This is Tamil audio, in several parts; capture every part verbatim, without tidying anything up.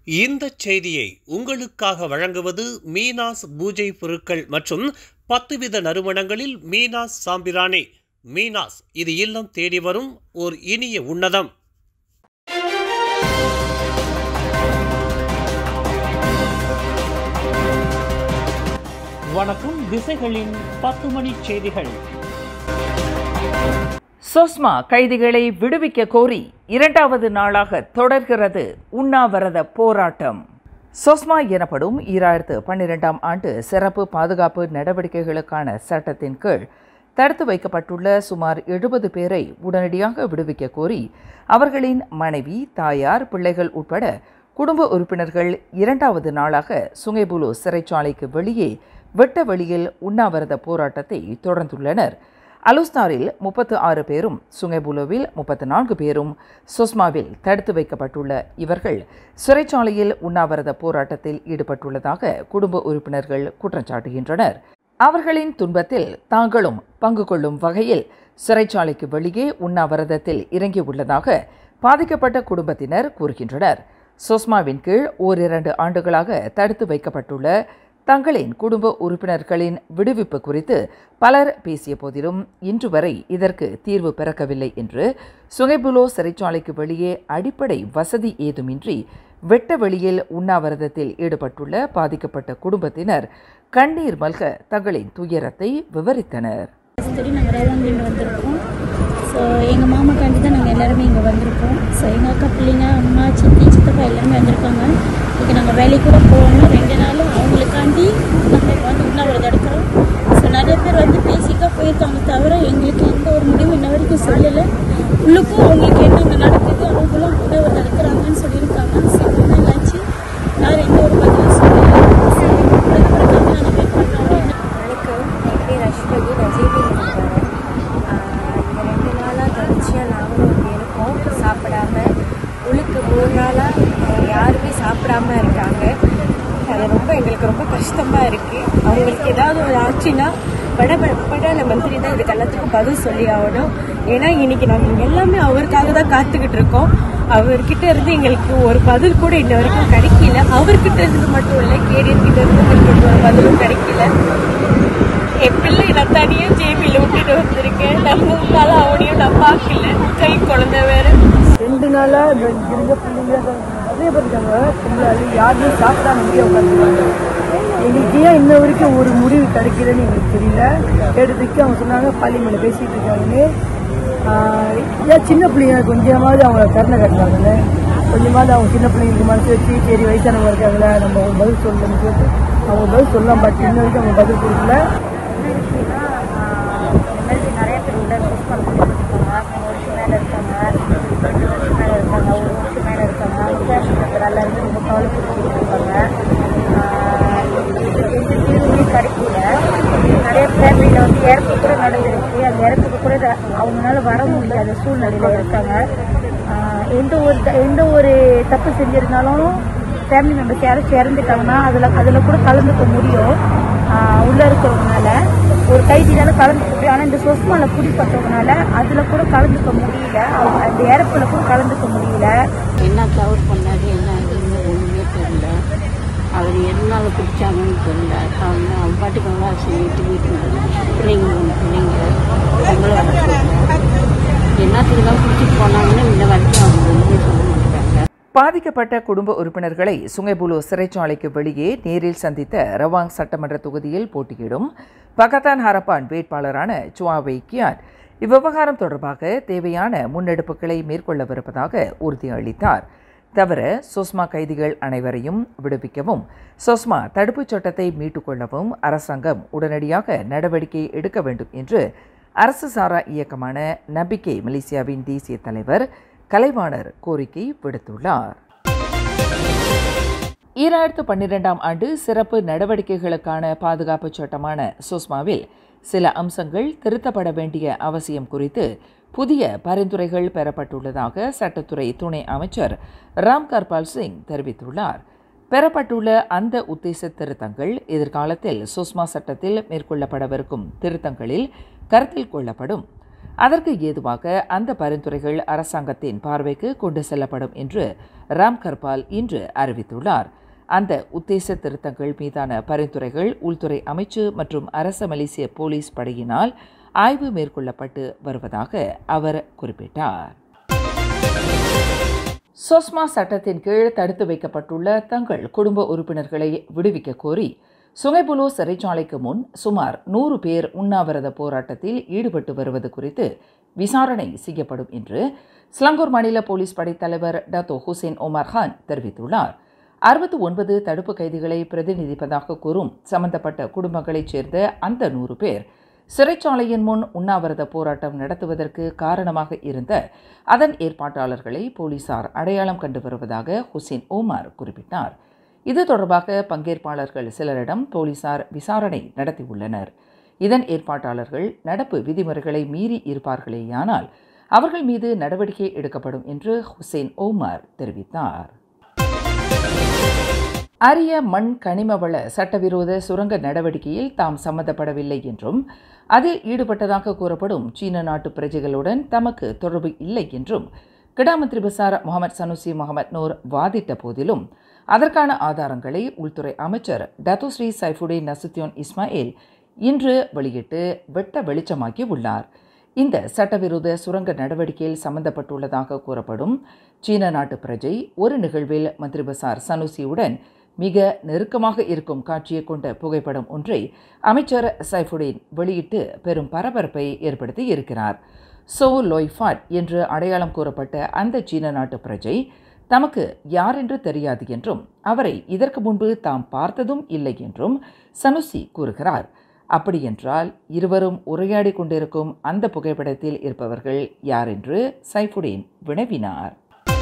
இந்த செய்தியை உங்களுக்காக வழங்குவது மீனாஸ் பூஜை பொருட்கள் மற்றும் பத்து வித நறுமணங்களில் மீனாஸ் சாம்பிராணி. மீனாஸ், இது இல்லம் தேடி வரும் ஓர் இனிய உன்னதம். வணக்கம். திசைகளின் பத்து மணி செய்திகள். சோஸ்மா கைதிகளை விடுவிக்க கோரி இரண்டாவது நாளாக தொடர்கிறது உண்ணாவிரத போராட்டம். சோஸ்மா எனப்படும் ஈராயிரத்து பன்னிரெண்டாம் ஆண்டு சிறப்பு பாதுகாப்பு நடவடிக்கைகளுக்கான சட்டத்தின் கீழ் தடுத்து வைக்கப்பட்டுள்ள சுமார் எழுபது பேரை உடனடியாக விடுவிக்க கோரி அவர்களின் மனைவி, தாயார், பிள்ளைகள் உட்பட குடும்ப உறுப்பினர்கள் இரண்டாவது நாளாக சுங்கைபுலு சிறைச்சாலைக்கு வெளியே வெட்ட வெளியில் உண்ணாவிரத போராட்டத்தை தொடர்ந்துள்ளனர். அலுஸ்தாரில் முப்பத்து ஆறு பேரும், சுங்கைபுலுவில் முப்பத்து நான்கு பேரும் சோஸ்மாவில் தடுத்து வைக்கப்பட்டுள்ள இவர்கள் சிறைச்சாலையில் உண்ணாவிரத போராட்டத்தில் ஈடுபட்டுள்ளதாக குடும்ப உறுப்பினர்கள் குற்றம் சாட்டுகின்றனர். அவர்களின் துன்பத்தில் தாங்களும் பங்கு கொள்ளும் வகையில் சிறைச்சாலைக்கு வெளியே உண்ணாவிரதத்தில் இறங்கியுள்ளதாக பாதிக்கப்பட்ட குடும்பத்தினர் கூறுகின்றனர். சோஸ்மாவின் கீழ் ஓரிரண்டு ஆண்டுகளாக தடுத்து வைக்கப்பட்டுள்ள தங்களின் குடும்ப உறுப்பினர்களின் விடுவிப்பு குறித்து பலர் பேசிய போதிலும் இன்று வரை இதற்கு தீர்வு பிறக்கவில்லை என்று சுங்கைபுலு சிறைச்சாலைக்கு வெளியே அடிப்படை வசதி ஏதுமின்றி வெட்ட வெளியில் உண்ணாவிரதத்தில் ஈடுபட்டுள்ள பாதிக்கப்பட்ட குடும்பத்தினர் கண்ணீர் மல்க தங்களின் துயரத்தை விவரித்தனர். ஸோ எங்கள் மாமாக்காண்டி தான் நாங்கள் எல்லாருமே இங்கே வந்திருக்கோம். ஸோ எங்கள் அக்கா பிள்ளைங்க, அம்மா, சித்தி, சித்தப்பா எல்லாருமே வந்திருக்காங்க. இன்றைக்கி நாங்கள் வேலைக்கு கூட போகணும். ரெண்டு நாளும் அவங்களுக்காண்டி நாங்கள் வந்து உண்ணாவிரதம் எடுக்கிறோம். ஸோ நிறைய பேர் வந்து பேசிக்கா போயிருக்காங்க, தவிர எங்களுக்கு எந்த ஒரு முடிவும் இன்ன வரைக்கும் சொல்லலை. உள்ளுக்கும் அவங்களுக்கு என்னென்ன நடக்குது, அவங்களும் உண்ணாவிரதம் எடுக்கிறாங்கன்னு சொல்லியிருக்காங்க. ஸோ என்னாச்சு, யாரும் எந்த ஒரு பதிலும் சொல்லலை. அதுக்கப்புறம் நாங்கள் வெயிட் பண்ணோம். வணக்கம், என் பேர் அஸ்வதி. நான் ஜேபி இருக்கேன். ரெண்டு நாளாக தொடர்ச்சியாக நாங்களும் இங்கே இருக்கோம் சாப்பிடாம. உள்ளுக்கு மூணு நாளாக யாருமே சாப்பிடாம இருக்காங்க. அது ரொம்ப எங்களுக்கு ரொம்ப கஷ்டமாக இருக்குது. அவங்களுக்கு ஏதாவது ஒரு ஆச்சுன்னா பட படான மந்திரி தான் இதுக்கு எல்லாத்துக்கும் பதில் சொல்லி ஆகணும். ஏன்னா இன்றைக்கி நாங்கள் எல்லாமே அவருக்காக தான் காத்துக்கிட்டு இருக்கோம். அவர்கிட்ட இருந்து எங்களுக்கு ஒரு பதில் கூட இன்ன வரைக்கும் கிடைக்கல. அவர்கிட்ட இருந்து மட்டும் இல்லை, கேடியர்கிட்ட இருந்து எங்களுக்கு ஒரு பதிலும் கிடைக்கல. என் பிள்ளை நான் தனியாக ஜேபியில் விட்டுட்டு வந்திருக்கேன். நான் மூணு நாளாக அவனையும் நான் பார்க்கல. கை குழந்தை வேறு. ரெண்டு நாளாக இருந்த பிள்ளைங்க அதே பண்ணிட்டாங்க. பிள்ளைங்க யாருமே சாப்பிடாம இங்கே உட்காந்துருவாங்க. எங்களுக்கு ஏன் இன்ன வரைக்கும் ஒரு முடிவு கிடைக்கலன்னு எங்களுக்கு தெரியல. எடுத்துக்கு அவங்க சொன்னாங்க பள்ளிமலை பேசிகிட்டு இருக்காங்கன்னு. ஏன் சின்ன பிள்ளைங்க கொஞ்சமாவது அவங்க கருணை கட்டுறாங்கல்ல, கொஞ்சமாவது அவங்க சின்ன பிள்ளைங்களுக்கு மனசு வச்சு சரி வயசானவங்க இருக்காங்களே நம்ம அவங்க பதில் சொல்லணும்னு சொல்லிட்டு அவங்க பதில் சொல்லலாம். பட் இன்ன வரைக்கும் அவங்க பதில் கொடுக்கல. நிறைய பேர் உள்ள சோஸ்மாவில் கொடுத்துருக்காங்க. மூணு வருஷம் மேலே இருக்காங்க, ரெண்டு வருஷம் மேலே இருக்காங்க, ஒரு வருஷம் மேலே இருக்காங்க. வித்தியாசத்தில் இருந்து ரொம்ப கவலை கொடுத்துருக்காங்க. எந்த தீர்வுமே கிடைக்கல. நிறைய ஃபேமிலியில் வந்து இறப்பு கூட நடந்துருக்கு. அந்த இறப்புக்கு கூட அவங்களால வர முடியாத சூழ்நிலையில் இருக்காங்க. எந்த ஒரு எந்த ஒரு தப்பு செஞ்சிருந்தாலும் ஃபேமிலி மெம்பர்ஸ் யாராச்சும் இறந்துட்டாங்கன்னா அதில் அதில் கூட கலந்துக்க முடியும். உள்ளே இருக்கிறவங்கனால ஒரு கைதினால கலந்துக்க முடியும். ஆனால் இந்த சோஸ்மாவில் பிடிப்பட்டவங்கனால அதில் கூட கலந்துக்க முடியல. அவங்க அந்த இறப்பில் கூட கலந்துக்க முடியல. என்ன தவறு பண்ணாரு, என்ன ஆகுதுன்னு ஒன்றுமே தெரியல. அவர் எதனால பிடிச்சாங்கன்னு தெரியல. அவங்க அவங்க பாட்டுக்கு நல்லா சொல்லிட்டு வீட்டுக்கு பிள்ளைங்க பிள்ளைங்க அவங்களும் வர சொல்லுங்க. என்னத்துக்கு தான் பிடிச்சிட்டு போனாங்கன்னு இந்த வரைக்கும் அவங்க ஒன்றுமே சொல்ல மாட்டாங்க. பாதிக்கப்பட்ட குடும்ப உறுப்பினர்களை சுங்கைபுலு சிறைச்சாலைக்கு வெளியே நேரில் சந்தித்த ரவாங் சட்டமன்ற தொகுதியில் போட்டியிடும் பகத்தான் ஹரப்பான் வேட்பாளரான சுவாவை கியான் இவ்விவகாரம் தொடர்பாக தேவையான முன்னெடுப்புகளை மேற்கொள்ளவிருப்பதாக உறுதியளித்தார். தவிர சோஸ்மா கைதிகள் அனைவரையும் விடுவிக்கவும், சோஸ்மா தடுப்புச் சட்டத்தை மீட்டுக்கொள்ளவும் அரசாங்கம் உடனடியாக நடவடிக்கை எடுக்க வேண்டும் என்று அரசு சாரா இயக்கமான நம்பிக்கை மலேசியாவின் தேசிய தலைவர் கலைவாணர் கோரிக்கை விடுத்துள்ளார். ஈராயிரத்து பன்னிரெண்டாம் ஆண்டு சிறப்பு நடவடிக்கைகளுக்கான பாதுகாப்பு சட்டமான சோஸ்மாவில் சில அம்சங்கள் திருத்தப்பட வேண்டிய அவசியம் குறித்து புதிய பரிந்துரைகள் பெறப்பட்டுள்ளதாக சட்டத்துறை துணை அமைச்சர் ராம்கார்பால் சிங் தெரிவித்துள்ளார். பெறப்பட்டுள்ள அந்த உத்தேச திருத்தங்கள் எதிர்காலத்தில் சோஸ்மா சட்டத்தில் மேற்கொள்ளப்படவிருக்கும் திருத்தங்களில் கருத்தில் கொள்ளப்படும். அதற்கு ஏதுவாக அந்த பரிந்துரைகள் அரசாங்கத்தின் பார்வைக்கு கொண்டு செல்லப்படும் என்று ராம்கர்பால் இன்று அறிவித்துள்ளார். அந்த உத்தேச திருத்தங்கள் மீதான பரிந்துரைகள் உள்துறை அமைச்சு மற்றும் அரச மலேசிய போலீஸ் படையினால் ஆய்வு மேற்கொள்ளப்பட்டு வருவதாக அவர் குறிப்பிட்டார். சோஸ்மா சட்டத்தின் கீழ் தடுத்து வைக்கப்பட்டுள்ள தங்கள் குடும்ப உறுப்பினர்களை விடுவிக்க கோரி சுங்கைபுலோ சிறைச்சாலைக்கு முன் சுமார் நூறு பேர் உண்ணாவிரத போராட்டத்தில் ஈடுபட்டு வருவது குறித்து விசாரணை செய்யப்படும் என்று ஸ்லாங்கூர் மாநில போலீஸ் படைத்தலைவர் டத்தோ ஹுசேன் ஒமர் கான் தெரிவித்துள்ளார். அறுபத்தி ஒன்பது தடுப்பு கைதிகளை பிரதிநிதிப்பதாக கூறும் சம்பந்தப்பட்ட குடும்பங்களைச் சேர்ந்த அந்த நூறு பேர் சிறைச்சாலையின் முன் உண்ணாவிரத போராட்டம் நடத்துவதற்கு காரணமாக இருந்த அதன் ஏற்பாட்டாளர்களை போலீசார் அடையாளம் கண்டு வருவதாக ஹுசேன் ஓமார் குறிப்பிட்டார். இது தொடர்பாக பங்கேற்பாளர்கள் சிலரிடம் போலீசார் விசாரணை நடத்தியுள்ளனர். இதன் ஏற்பாட்டாளர்கள் நடப்பு விதிமுறைகளை மீறி இருப்பார்களேயானால் அவர்கள் மீது நடவடிக்கை எடுக்கப்படும் என்று ஹுசேன் ஓமார் தெரிவித்தார். அரிய மண் கனிமவள சட்டவிரோத சுரங்க நடவடிக்கையில் தாம் சம்பந்தப்படவில்லை என்றும் அதில் ஈடுபட்டதாக கூறப்படும் சீன நாட்டு பிரஜைகளுடன் தமக்கு தொடர்பு இல்லை என்றும் Kedah Menteri Besar Muhammad Sanusi Muhammad Nor வாதிட்ட போதிலும் அதற்கான ஆதாரங்களை உள்துறை அமைச்சர் டத்தோஸ்ரீ சைஃபுடின் நசுத்தியோன் இஸ்மாயில் இன்று வெளியிட்டு வெட்ட வெளிச்சமாக்கி உள்ளார். இந்த சட்டவிரோத சுரங்க நடவடிக்கையில் சம்பந்தப்பட்டுள்ளதாக கூறப்படும் சீன நாட்டு பிரஜை ஒரு நிகழ்வில் மந்திரி பசார் சனுசியுடன் மிக நெருக்கமாக இருக்கும் காட்சியை கொண்ட புகைப்படம் ஒன்றை அமைச்சர் சைஃபுடின் வெளியிட்டு பெரும் பரபரப்பை ஏற்படுத்தி இருக்கிறார். சோ லோய்ஃபாட் என்று அடையாளம் கூறப்பட்ட அந்த சீன நாட்டு பிரஜை தமக்கு யார் என்று தெரியாது என்றும் அவரை இதற்கு முன்பு தாம் பார்த்ததும் இல்லை என்றும் சனுசி கூறுகிறார். அப்படியென்றால் இருவரும் உரையாடி கொண்டிருக்கும் அந்த புகைப்படத்தில் இருப்பவர்கள் யார் என்று சைஃபுடின் வினவினார்.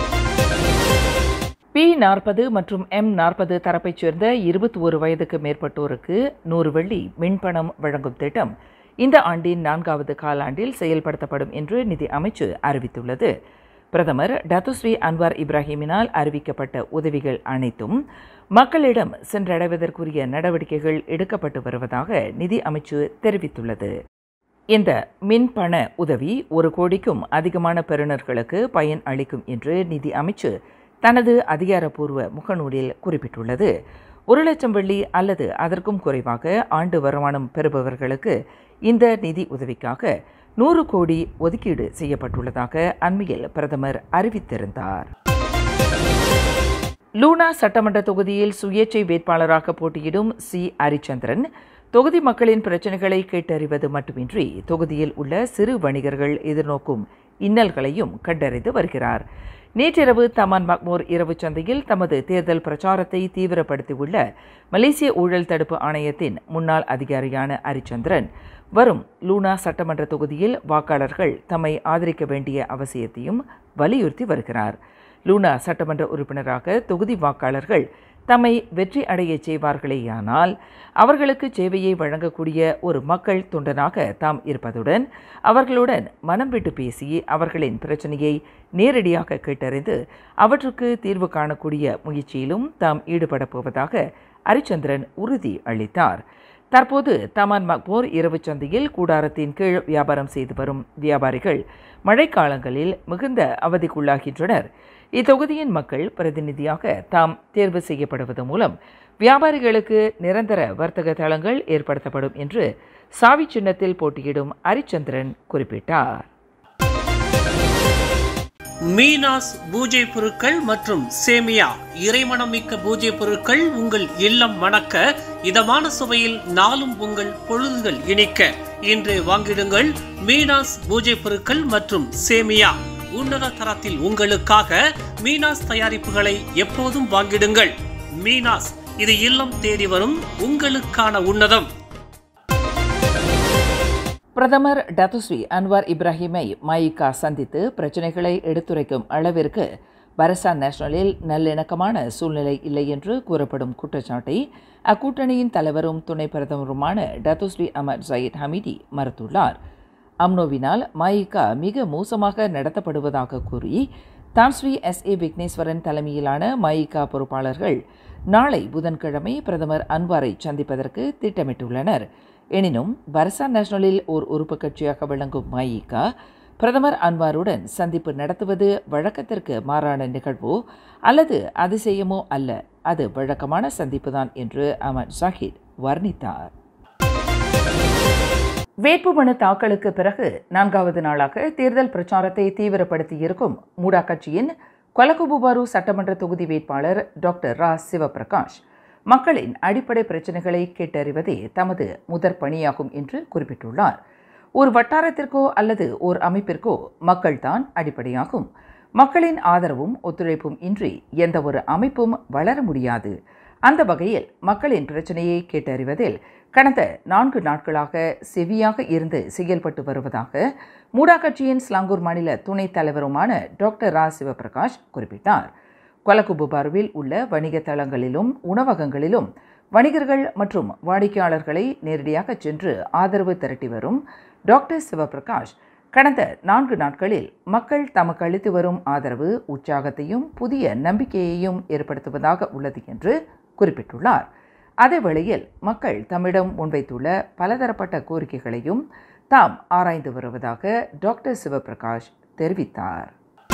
பி நாற்பது மற்றும் எம் நாற்பது தரப்பைச் சேர்ந்த இருபத்தி ஒரு வயதுக்கு மேற்பட்டோருக்கு நூறு வெள்ளி மின்பணம் வழங்கும் திட்டம் இந்த ஆண்டின் நான்காவது காலாண்டில் செயல்படுத்தப்படும் என்று நிதி அமைச்சு அறிவித்துள்ளது. பிரதமர் டத்தோஸ்ரீ அன்வார் இப்ராஹிமினால் அறிவிக்கப்பட்ட உதவிகள் அனைத்தும் மக்களிடம் சென்றடைவதற்குரிய நடவடிக்கைகள் எடுக்கப்பட்டு வருவதாக நிதி அமைச்சு தெரிவித்துள்ளது. இந்த மின்பண உதவி ஒரு கோடிக்கும் அதிகமான பெறுநர்களுக்கு பயன் அளிக்கும் என்று நிதி அமைச்சு தனது அதிகாரப்பூர்வ முகநூலில் குறிப்பிட்டுள்ளது. ஒரு லட்சம் வெள்ளி அல்லது அதற்கும் குறைவாக ஆண்டு வருமானம் பெறுபவர்களுக்கு இந்த நிதி உதவிக்காக நூறு கோடி ஒதுக்கீடு செய்யப்பட்டுள்ளதாக அண்மையில் பிரதமர் அறிவித்திருந்தார். லூனா சட்டமன்ற தொகுதியில் சுயேட்சை வேட்பாளராக போட்டியிடும் சி ஹரிச்சந்திரன் தொகுதி மக்களின் பிரச்சினைகளை கேட்டறிவது மட்டுமின்றி தொகுதியில் உள்ள சிறு வணிகர்கள் எதிர்நோக்கும் இன்னல்களையும் கண்டறிந்து வருகிறார். நேற்றிரவு தமான் மக்மூர் இரவு சந்தையில் தமது தேர்தல் பிரச்சாரத்தை தீவிரப்படுத்தியுள்ள மலேசிய ஊழல் தடுப்பு ஆணையத்தின் முன்னாள் அதிகாரியான ஹரிச்சந்திரன் வரும் லூனா சட்டமன்ற தொகுதியில் வாக்காளர்கள் தம்மை ஆதரிக்க வேண்டிய அவசியத்தையும் வலியுறுத்தி வருகிறார். லூனா சட்டமன்ற உறுப்பினராக தொகுதி வாக்காளர்கள் தம்மை வெற்றி அடைய செய்வார்களேயானால் அவர்களுக்கு சேவையை வழங்கக்கூடிய ஒரு மக்கள் தொண்டனாக தாம் இருப்பதுடன் அவர்களுடன் மனம் விட்டு பேசி அவர்களின் பிரச்சனையை நேரடியாக கேட்டறிந்து அவற்றுக்கு தீர்வு காணக்கூடிய முயற்சியிலும் தாம் ஈடுபட போவதாக ஹரிச்சந்திரன் உறுதி அளித்தார். தற்போது தமான் மக்பூர் இரவு சந்தையில் கூடாரத்தின் கீழ் வியாபாரம் செய்து வரும் வியாபாரிகள் மழைக்காலங்களில் மிகுந்த அவதிக்குள்ளாகின்றனர். இத்தொகுதியின் மக்கள் பிரதிநிதியாக தாம் தேர்வு செய்யப்படுவது மூலம் வியாபாரிகளுக்கு நிரந்தர வர்த்தக தளங்கள் ஏற்படுத்தப்படும் என்று சாவி சின்னத்தில் போட்டியிடும் ஹரிச்சந்திரன் குறிப்பிட்டார். மீனாஸ் பூஜை பொருட்கள் மற்றும் சேமியா இறைமணம் மிக்க பூஜை பொருட்கள் உங்கள் இல்லம் மணக்க இதமான சுவையில் நாளும் உங்கள் பொழுதுகள் இனிக்க இன்று வாங்கிடுங்கள். மீனாஸ் பூஜை பொருட்கள் மற்றும் சேமியா உன்னத தரத்தில் உங்களுக்காக மீனாஸ் தயாரிப்புகளை எப்போதும் வாங்கிடுங்கள். மீனாஸ், இது இல்லம் தேடி வரும் உங்களுக்கான உன்னதம். பிரதமர் டத்தோஸ்ரீ அன்வார் இப்ராஹிமை மயிகா சந்தித்து பிரச்சினைகளை எடுத்துரைக்கும் அளவிற்கு பரசான் நேஷனலில் நல்லிணக்கமான சூழ்நிலை இல்லை என்று கூறப்படும் குற்றச்சாட்டை அக்கூட்டணியின் தலைவரும் துணை பிரதமருமான டத்தோஸ்ரீ அமர் ஜயீத் ஹமீடி மறுத்துள்ளார். அம்னோவினால் மயிகா மிக மோசமாக நடத்தப்படுவதாக கூறி தான்ஸ்ரீ எஸ் ஏ விக்னேஸ்வரன் தலைமையிலான மயிகா பொறுப்பாளர்கள் நாளை புதன்கிழமை பிரதமர் அன்வாரை சந்திப்பதற்கு திட்டமிட்டுள்ளனர். எனினும் பர்சான் நேஷனலில் ஓர் உறுப்பு கட்சியாக விளங்கும் மயிகா பிரதமர் அன்வாருடன் சந்திப்பு நடத்துவது வழக்கத்திற்கு மாறான நிகழ்வோ அல்லது அதிசயமோ அல்ல, அது வழக்கமான சந்திப்புதான் என்று அமன் சாஹித் வர்ணித்தார். வேட்புமனு தாக்கலுக்கு பிறகு நான்காவது நாளாக தேர்தல் பிரச்சாரத்தை தீவிரப்படுத்தியிருக்கும் மூடா கட்சியின் கொலகுபுபாரு சட்டமன்ற தொகுதி வேட்பாளர் டாக்டர் ரா சிவபிரகாஷ் மக்களின் அடிப்படை பிரச்சினைகளை கேட்டறிவதே தமது முதற் பணியாகும் என்று குறிப்பிட்டுள்ளார். ஒரு வட்டாரத்திற்கோ அல்லது ஓர் அமைப்பிற்கோ மக்கள்தான் அடிப்படையாகும். மக்களின் ஆதரவும் ஒத்துழைப்பும் இன்றி எந்த ஒரு அமைப்பும் வளர முடியாது. அந்த வகையில் மக்களின் பிரச்சனையை கேட்டறிவதில் கடந்த நான்கு நாட்களாக செவியாக இருந்து செயல்பட்டு வருவதாக மூடா கட்சியின் ஸ்லாங்கூர் மாநில துணைத் தலைவருமான டாக்டர் ரா சிவபிரகாஷ் குறிப்பிட்டார். கொலகுபுபாருவில் உள்ள வணிக தளங்களிலும் உணவகங்களிலும் வணிகர்கள் மற்றும் வாடிக்கையாளர்களை நேரடியாக சென்று ஆதரவு திரட்டி வரும் டாக்டர் சிவபிரகாஷ் கடந்த நான்கு நாட்களில் மக்கள் தமக்கு அளித்து வரும் ஆதரவு உற்சாகத்தையும் புதிய நம்பிக்கையையும் ஏற்படுத்துவதாக உள்ளது என்று குறிப்பிட்டுள்ளார். அதேவேளையில் மக்கள் தம்மிடம் முன்வைத்துள்ள பலதரப்பட்ட கோரிக்கைகளையும் தாம் ஆராய்ந்து வருவதாக டாக்டர் சிவபிரகாஷ் தெரிவித்தார்.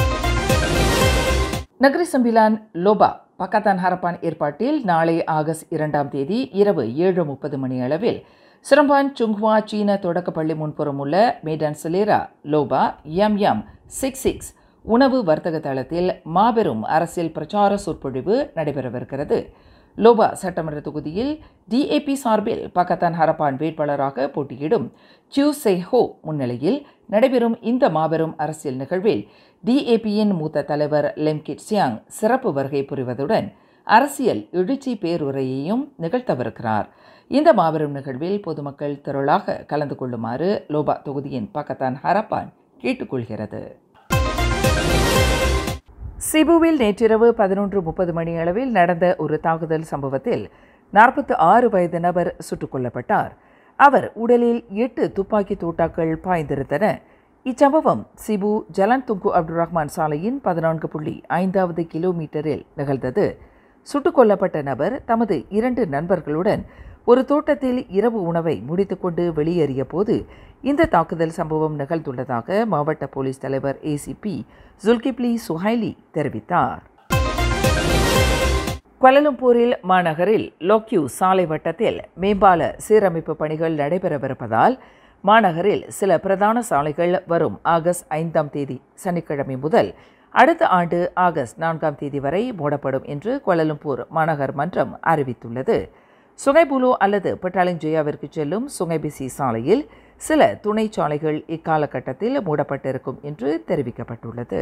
Negeri Sembilan Lobak Pakatan Harapan ஏற்பாட்டில் நாளை ஆகஸ்ட் இரண்டாம் தேதி இரவு ஏழு முப்பது மணி அளவில் சிரம்பான் சுங்ஹுவா சீன தொடக்கப்பள்ளி முன்புறம் உள்ள Medan Selera Lobak M M six six உணவு வர்த்தக தளத்தில் மாபெரும் அரசியல் பிரச்சார சொற்பொழிவு நடைபெறவிருக்கிறது. லோபா சட்டமன்ற தொகுதியில் டிஏபி சார்பில் பக்கத்தான் ஹரப்பான் வேட்பாளராக போட்டியிடும் சியூ செஹோ முன்னிலையில் நடைபெறும் இந்த மாபெரும் அரசியல் நிகழ்வில் டிஏபியின் மூத்த தலைவர் லெம்கிட் சியாங் சிறப்பு வருகை புரிவதுடன் அரசியல் எழுச்சி பேருரையையும் நிகழ்த்தவிருக்கிறார். இந்த மாபெரும் நிகழ்வில் பொதுமக்கள் திரளாக கலந்து கொள்ளுமாறு லோபா தொகுதியின் பக்கத்தான் ஹரப்பான் கேட்டுக்கொள்கிறது. சிபுவில் நேற்றிரவு பதினொன்று முப்பது மணி அளவில் நடந்த ஒரு தாக்குதல் சம்பவத்தில் நாற்பத்தி ஆறு வயது நபர் சுட்டுக் கொல்லப்பட்டார். அவர் உடலில் எட்டு துப்பாக்கி தூட்டாக்கள் பாய்ந்திருந்தன. இச்சம்பவம் Sibu Jalan Tunku Abdul Rahman சாலையின் பதினான்கு புள்ளி ஐந்தாவது கிலோமீட்டரில் நிகழ்ந்தது. சுட்டுக் கொல்லப்பட்ட நபர் தமது இரண்டு நண்பர்களுடன் ஒரு தோட்டத்தில் இரவு உணவை முடித்துக்கொண்டு வெளியேறிய போது இந்த தாக்குதல் சம்பவம் நிகழ்ந்துள்ளதாக மாவட்ட போலீஸ் தலைவர் ஏசிபி ஜுல்கிப்லி சுஹைலி தெரிவித்தார். குவாலலம்பூரில் மாநகரில் லோக்யூ சாலை வட்டத்தில் மேம்பால சீரமைப்பு பணிகள் நடைபெறவிருப்பதால் மாநகரில் சில பிரதான சாலைகள் வரும் ஆகஸ்ட் ஐந்தாம் தேதி சனிக்கிழமை முதல் அடுத்த ஆண்டு ஆகஸ்ட் நான்காம் தேதி வரை மூடப்படும் என்று குவாலலம்பூர் மாநகர் மன்றம் அறிவித்துள்ளது. சுங்கைபுலு அல்லது பட்டாலிங் ஜெயாவிற்கு செல்லும் சுங்கைபிசி சாலையில் சில துணை சாலைகள் இக்காலகட்டத்தில் மூடப்பட்டிருக்கும் என்று தெரிவிக்கப்பட்டுள்ளது.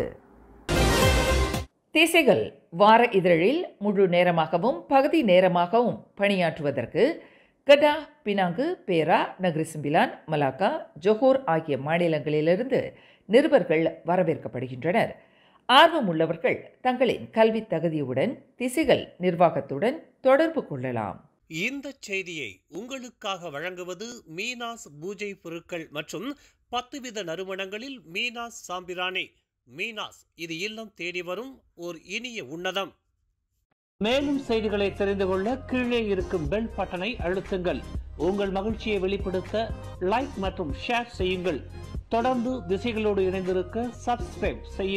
தேசிகள் வார இதழில் முழு நேரமாகவும் பகுதி நேரமாகவும் பணியாற்றுவதற்கு கடா, பினாங்கு, பேரா, நகரி சிம்பிலான், மலாக்கா, ஜொஹோர் ஆகிய மாநிலங்களிலிருந்து நிருபர்கள் வரவேற்கப்படுகின்றனர். ஆர்வம் உள்ளவர்கள் தங்களின் கல்வி தகுதியுடன் திசைகள் நிர்வாகத்துடன் தொடர்பு கொள்ளலாம். இந்த செய்தியை உங்களுக்காக வழங்குவது மீனாஸ் பூஜை பொருட்கள் மற்றும் பத்து வித நறுமணங்களில் மீனாஸ் சாம்பிரானே. மீனாஸ், இது இல்லம் தேடி வரும் ஓர் இனிய உன்னதம். மேலும் செய்திகளை தெரிந்து கொள்ள கீழே இருக்கும் பெல் பட்டனை அழுத்துங்கள். உங்கள் மகிழ்ச்சியை வெளிப்படுத்த லைக் மற்றும் ஷேர் செய்யுங்கள். தொடர்ந்து திசைகளோடு இணைந்திருக்க சப்ஸ்கிரைப் செய்ய